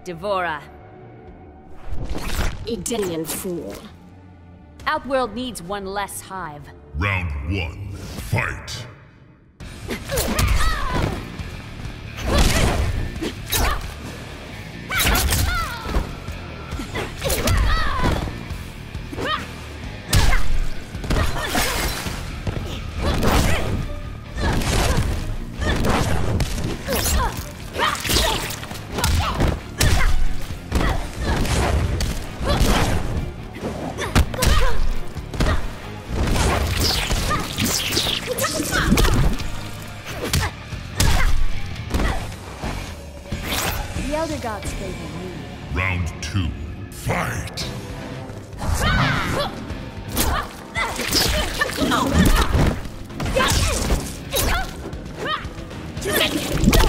Devora. Edenian fool. Outworld needs one less hive. Round 1, fight! The Elder Gods favor me. Round 2, fight! No!